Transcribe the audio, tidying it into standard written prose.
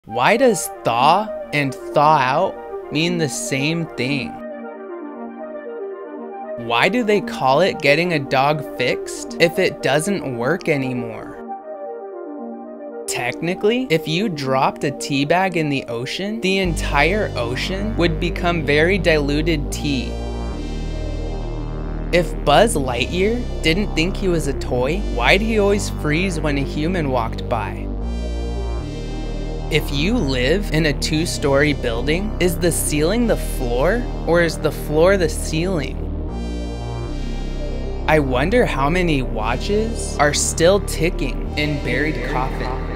Why does thaw and thaw out mean the same thing? Why do they call it getting a dog fixed if it doesn't work anymore? Technically, if you dropped a tea bag in the ocean, the entire ocean would become very diluted tea. If Buzz Lightyear didn't think he was a toy, why'd he always freeze when a human walked by? If you live in a 2-story building, is the ceiling the floor or is the floor the ceiling? I wonder how many watches are still ticking in buried coffins.